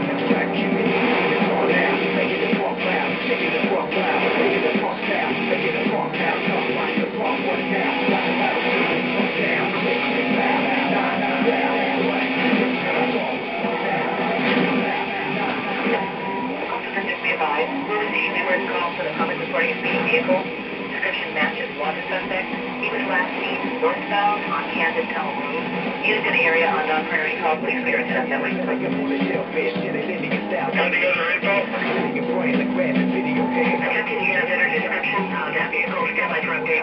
Call for the public reporting a speeding vehicle. Description matches wanted suspect. He was last seen northbound on Kansas Tunnel Road. He is in the area on non-priority call. Police clearance at that way. Time to go to info. Attempting to get a better description of that vehicle. Stand by for update.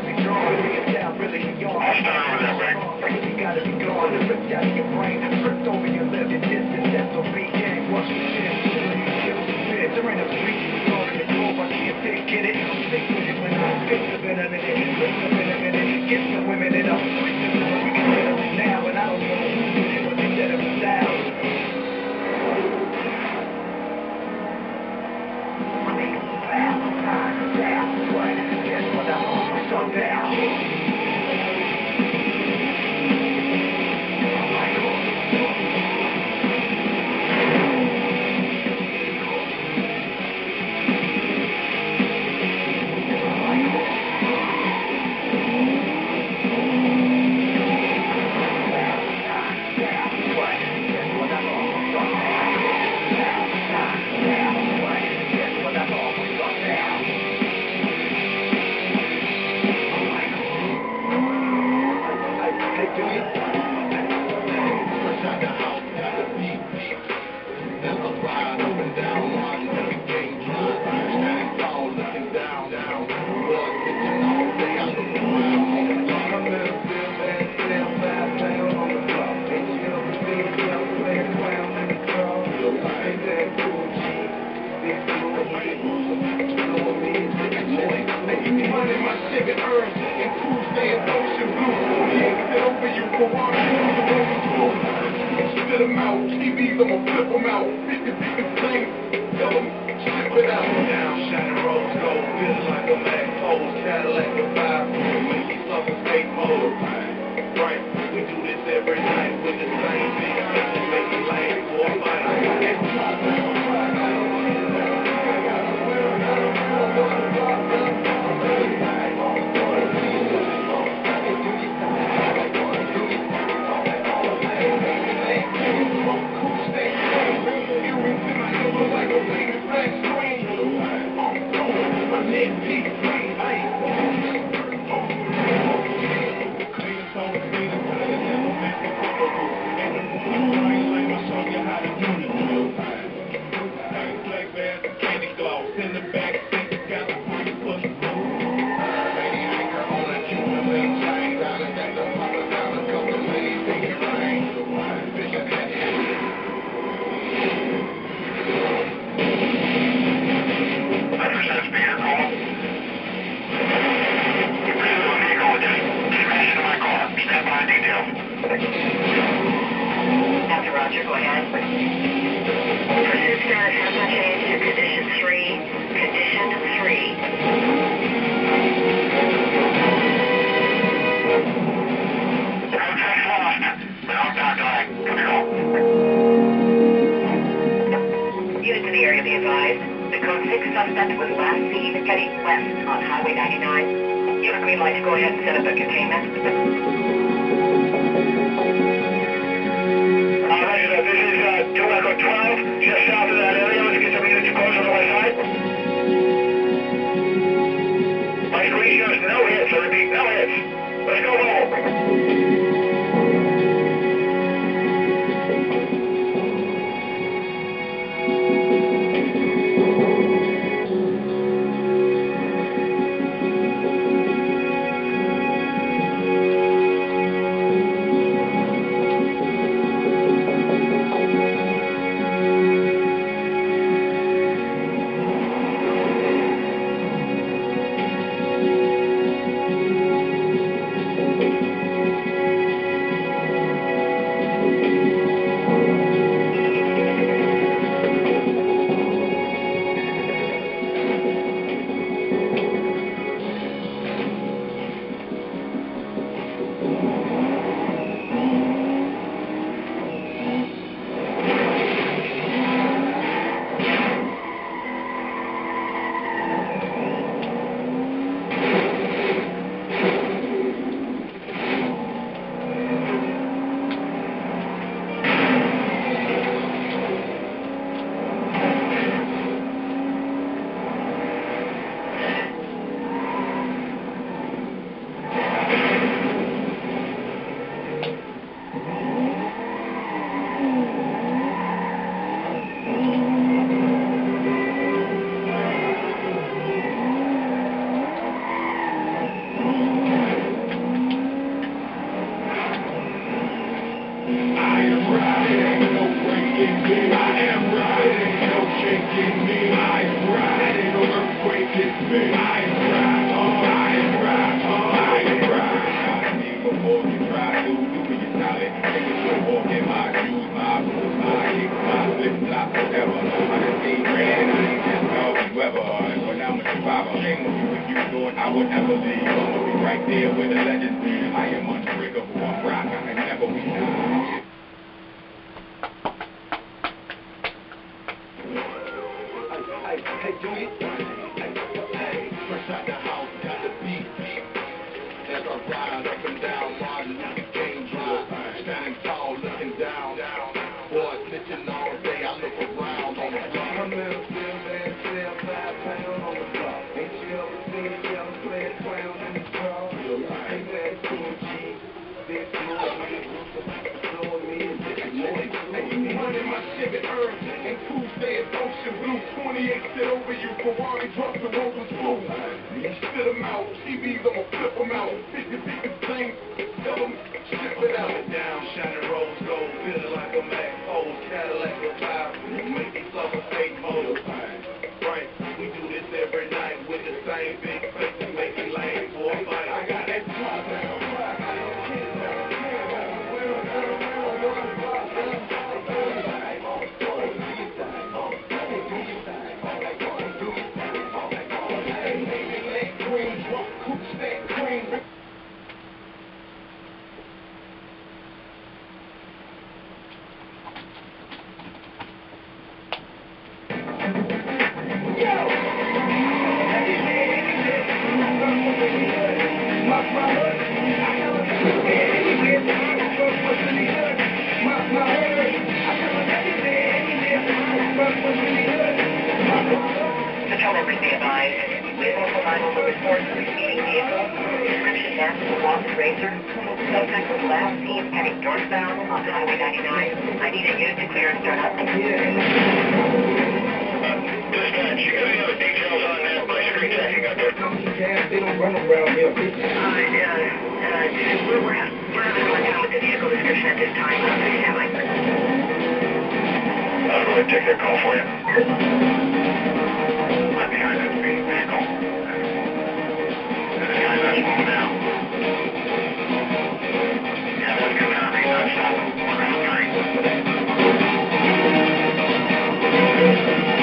Hostile over that way. You gotta be gone. Ripped out your brain. Ripped over your lip. Your distance. SOB gang. Watch your shit. There ain't a street. Get it, I'm sick with it when I'm sick of it, I'm in it, get some women in up, we can settle it now, but I don't know who did it, but they said it was down. That's what I'm so down. TVs, I'ma flip them out. 50 things, tell them, slip it out. Now, shining rose gold, feeling like a Mac pole. Cadillac with 5 make me suffer state mode. Right, we do this every night with the same big bitches, make me lame for a fight. Roger, go ahead. Pursuit status has been changed to condition 3. Condition 3. Contact lost. Outbound line. Control. Units in the area be advised. The code 6 suspect was last seen heading west on Highway 99. You have a green light to go ahead and set up a containment. This is 2 Echo 12, just south of that area. Let's get some units close on the west side. My screen shows no hits. I repeat, no hits. Let's go mobile. am riding, no shaking me. I ride, no earthquake hits me. I ride, before you try to do me your solid. Take a slow walk in my shoes, my boots, my kicks, my flip-flops, whatever. I just stay red, I ain't just doggy weather. When I'm a survivor, shame on you if you thought I would never leave. I'ma be right there where the legends be. I am unbreakable, I'm rock, I can never be done. Hey, Junior. Fresh out the house, got the beat. As I ride up and down, Martin Luther King Drive. Standing tall, looking down. Boy, snitching all day, I look around on the block. I'm in a field, man, sell 5 pounds on the block. Ain't you ever seen a yellow player clown in the crowd? Hey, man, it's cool, G. Big floor, me, floor, me, and this is more. Hey, you running my Chevy Earth, and Tuesday is Ocean Blue. 28 sit over you, Ferrari trucks and Rovers blue. You spit them out, TVs, I'ma flip them out. 50 people sing, tell them, ship it out. Down, shining rose gold, feeling like a Mac Foles, Cadillac with 5, make these suckers hate motors. Right, we do this every night with the same big faces, making lanes for a fight. I got that drop down, Patrol members be advised. We have multiple 911 reports of a speeding vehicle. Description matches a Lost Racer. Suspect was last seen heading northbound on Highway 99. I need a unit to clear and start up. Dispatch, you got any other details on that Blaze Creek tracking out there? Cats, they don't run around here, bitch. We're having a hard time with the vehicle description at this time. Stand by. I'll go ahead and take that call for you. I'm behind that speeding vehicle. There's a guy not moving now. Yeah, that's good copy. Not stopping. We're on 3.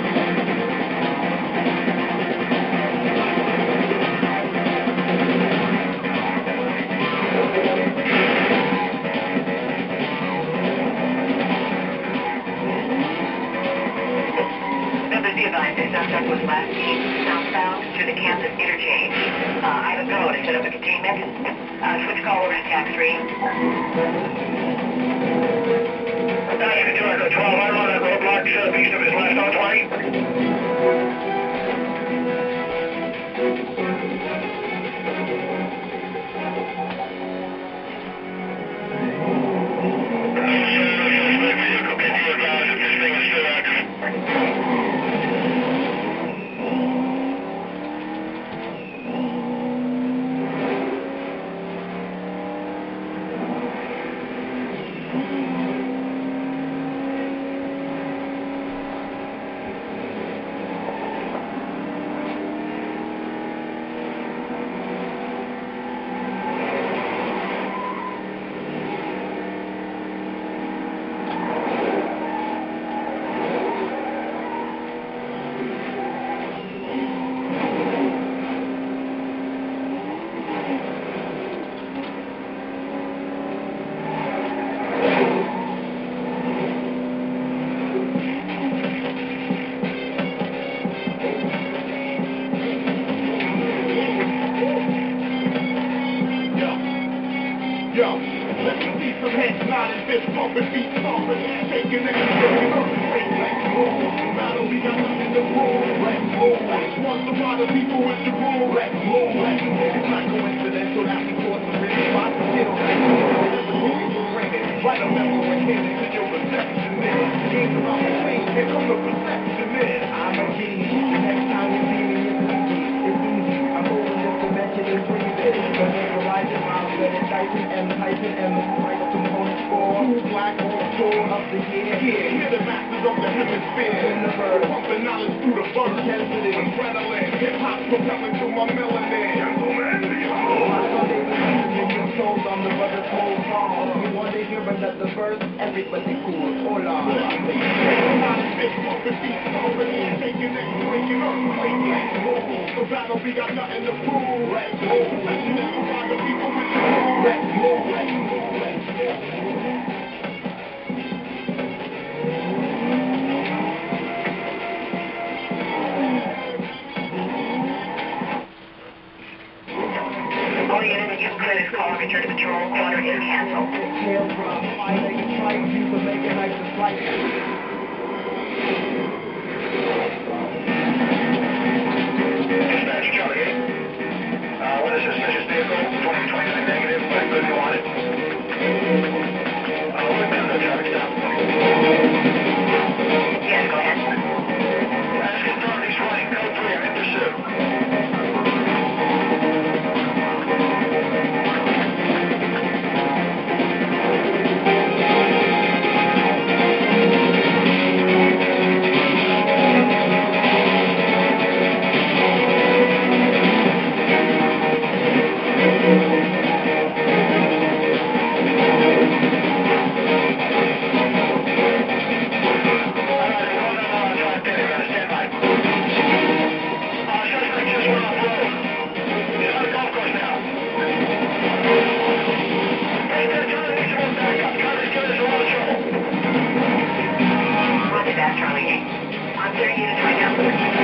Be advised, the suspect was last seen southbound through the campus interchange. I have a go to set up a containment. Switch call over to TAC 3. Action to Echo 12, I'm on that roadblock east of his left on 20. Suspect vehicle, can you advise if this thing is still active? Yo, let me see some heads nodding, fist pumping, feet stomping, shaking and shaking up the face. Let's move. No matter we got nothing to prove. Let's move. Once the lot of people in the room. Let's move. Let's move. It's not coincidental that we cross the ring spot. Get on that right a memo and hand it to your receptionist. Games about the clean, here come the receptionist. I'm a genie. The next time you see me, it's easy. It's easy. I'm holding this dimension and breathing. The visualizing miles, let it Dyson and Tyson and the price component score. Black on tour of the year. Here the master pulses of the hemisphere. Pumping knowledge through the verse. Adrenaline, hip-hop propelling through my melanin. Gentlemen, souls on the brother's whole song. You want to hear another verse? Everybody cool, hola. Taking it, breaking earthquake. Let's move. The battle, we got nothing to prove. Let's move. Let's move. By the people with the groove. Let's move. Let's move. Let's move. All units, you've cleared this call. Return to patrol. Quadrant is canceled. Tail drop, fire, you trying to make it nice and slight. Dispatch, Charlie 8. What is suspicious vehicle? 2029 negative, but good to on it. We're done the traffic stop. Yes, go ahead. Let's confirm he's running. Code 3, I'm in pursuit. Roger that, Charlie 8. I'm clearing units right now.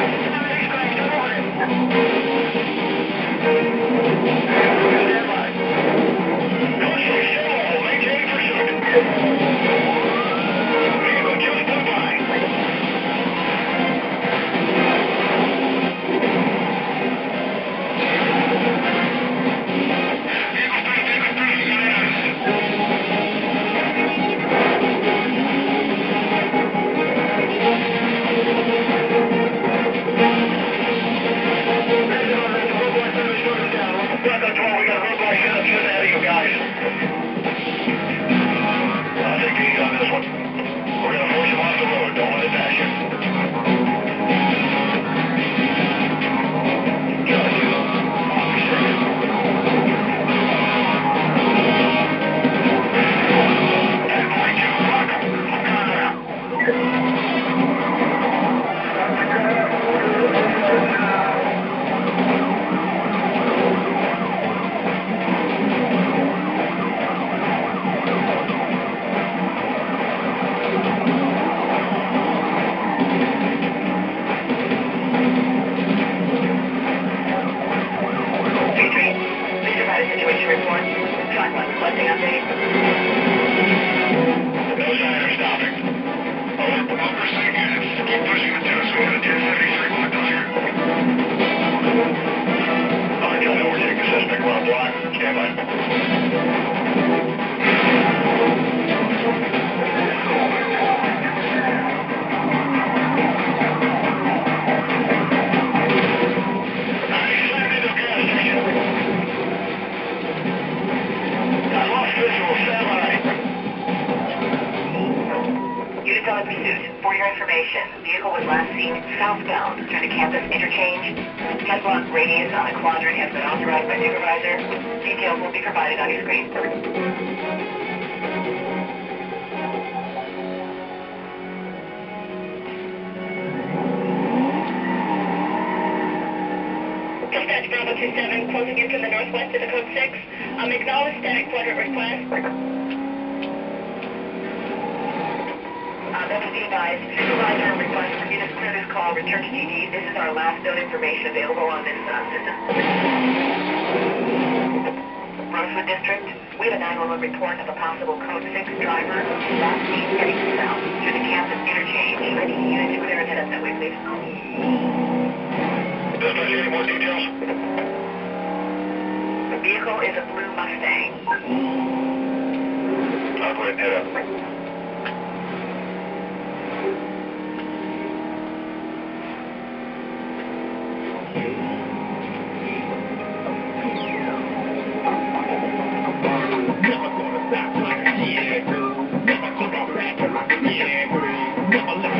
Situation report. Track 1 requesting update. No sign of stopping. Alert all pursuit units. Keep pushing the 2 so we got a 1073 locked on here. Kill no, we're taking the suspect around a block. Stand by. Units on the pursuit. For your information, vehicle was last seen southbound through the campus interchange. 10-block radius on the quadrant has been authorized by supervisor. Details will be provided on your screen. Dispatch Bravo 27, closing in from the northwest to the code 6. Acknowledge static quadrant request. That is advised. Supervisor requests for units clear this call. Return to GD. This is our last known information available on this system. Rosewood District, we have a 911 report of a possible code 6 driver last seen heading south through the campus interchange. I need unit to clear and head up that way, please. Dispatch, any more details? The vehicle is a blue Mustang. I'll go ahead and head up. Never gonna stop like, yeah, never gonna back, yeah, never let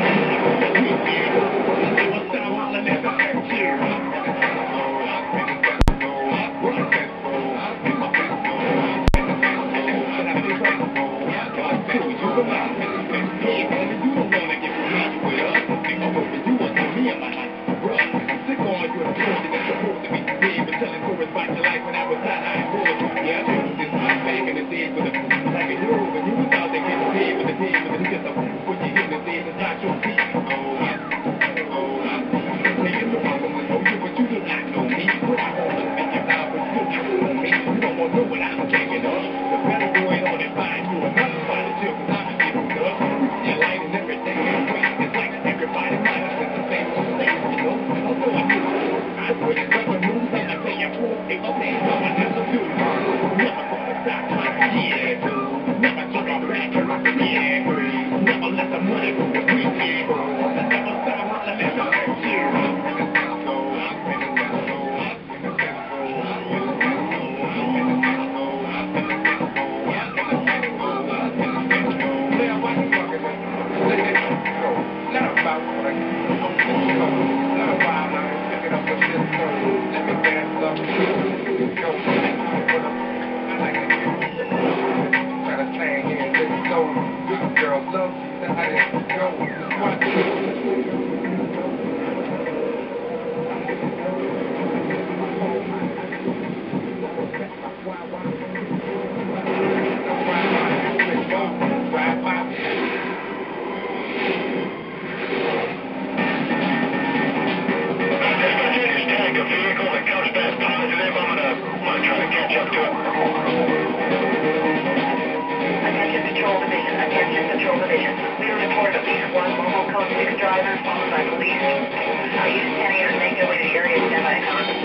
driver, followed by police. Use 10-8 make their way to the area and stand by to cover.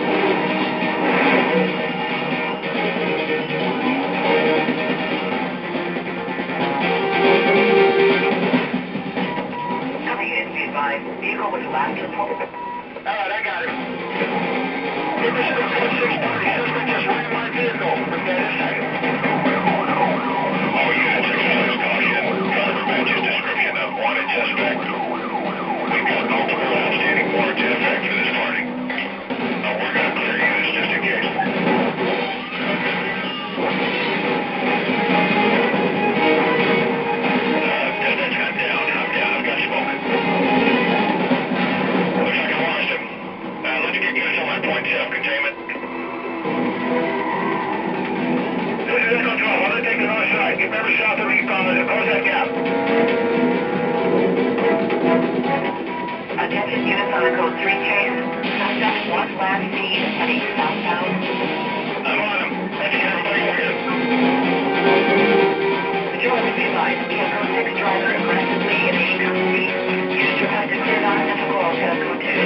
Cover units be advised. Vehicle was last reported. Alright, I got it. Give me 64630. Suspect just ran my vehicle. For status. All units exercise caution. Driver matches description of wanted suspect. We've got multiple outstanding warrants in effect for this party. We're going to clear units just in case. Distance, I'm down. I've got smoke. Looks like I lost him. Let's get units on my point self-containment. This is Echo 12. I'm going to take the north side. Get members south of eastbound and close that gap. Attention units on a code 3 chase. Suspect was last seen heading southbound. I'm on him. Let's get everybody moving. Majority be advised. We have code 6 driver aggressively evading custody. Units requested clear non-essential calls head of code 2.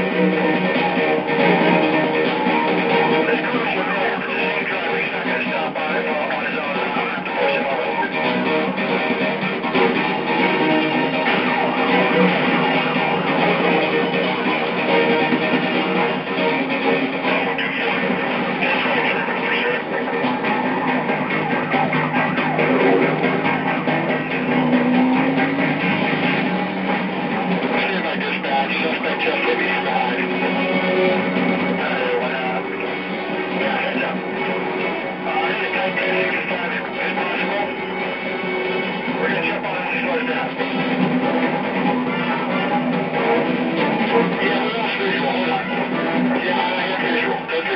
This crew is with him. It's the same driver. He's not going to stop on his own. I'm going to have to push him over. Suspect just hit me side. Yeah, heads up. I need a tight 1065 if possible. We're going to jump on him when he slows down. Yeah, we lost visual. Hold on. Yeah, I have visual. Go through.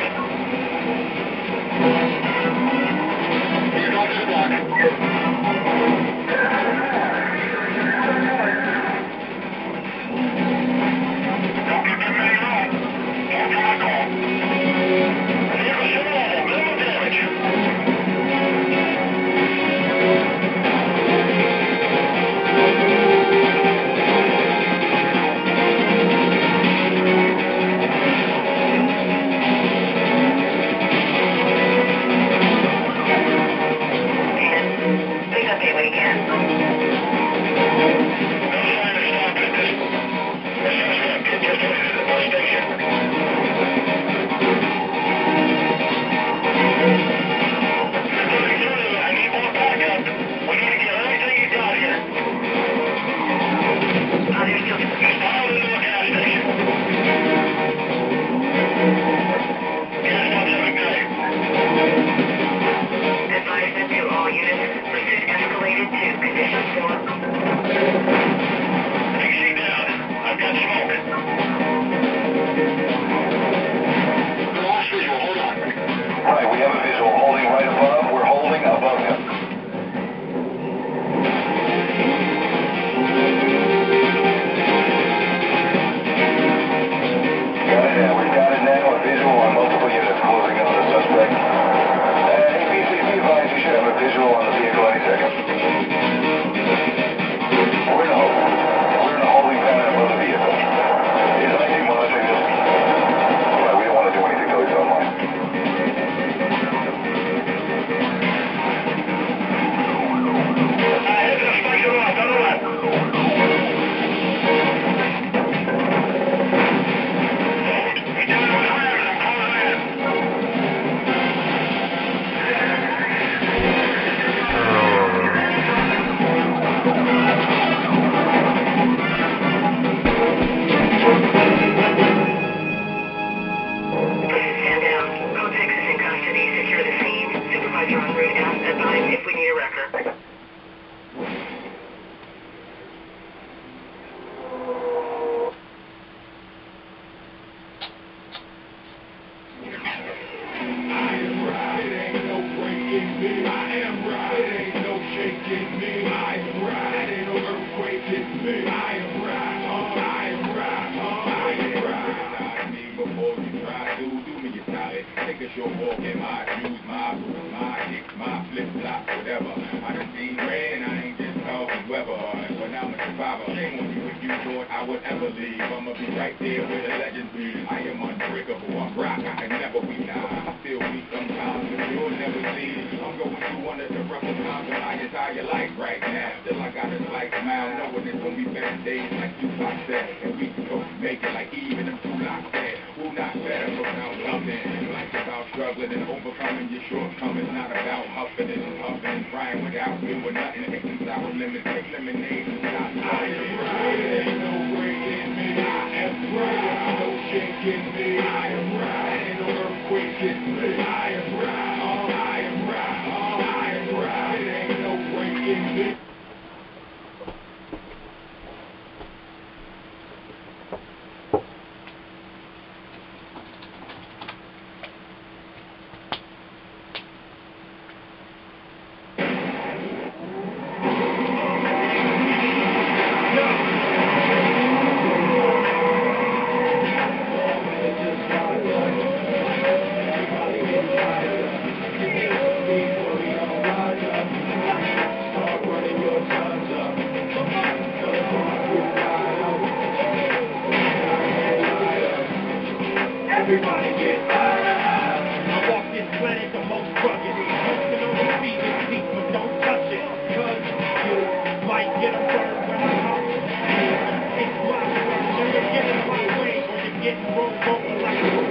You're going through the block. Don't get too many wrong. Hold to my call. Vehicle should have minimal damage. And please update when you can. No sign of stopping at this point. The suspect is just headed to the bus station. I need more backup. We need to get everything you got here. There's still He's piled into a gas station. Gas pumps have been paid. advisement to all units. Pursuit escalated to condition 4. PC down. I've got smoke. We lost visual. Hold on. Right, we have a visual holding right above. We're holding above him. Got it now. A visual on multiple units closing in on the suspect. Hey, please be advised you should have a visual on the vehicle any second. We're in a holding pattern above the vehicle. Is ID monitoring this? Right, we don't want to do anything till he's online. Heads up, spikes are lost on the left. He's doing it with rims. I'm closing in. Pursuit stand down. Code 6 is in custody. Secure the scene. Supervisor en route. Advise if we need a record. Your walk in my shoes, my boots, my kicks, my flip-flops, whatever. I done seen red and I ain't just talking weather. But I'm a survivor. shame on you if you thought I would ever leave. I'ma be right there where the legends be. I am unbreakable, I'm rock, I can never be now. I feel weak sometimes, but you'll never see. I'm going through one of the roughest times of my entire life right now. Still I got a slight smile, knowing it's gonna be better days like Tupac said. And we can go make it like even if Tupac said. Who not better without something? Life's about struggling and overcoming your shortcomings. Not about huffing and puffing and crying without doing nothing. Taking sour lemons, take lemonade and stop. I am right, ain't no breaking me. I am right, no shaking me. I am right, ain't no earthquake in me. I am right, I am right, I am right, it ain't no breaking me. Everybody get high. I walk this planet the most rugged. Posting on the feet is deep, but don't touch it. Cause you might get a bird when I come. It's my turn. You're getting my way, or you're getting rolled over like a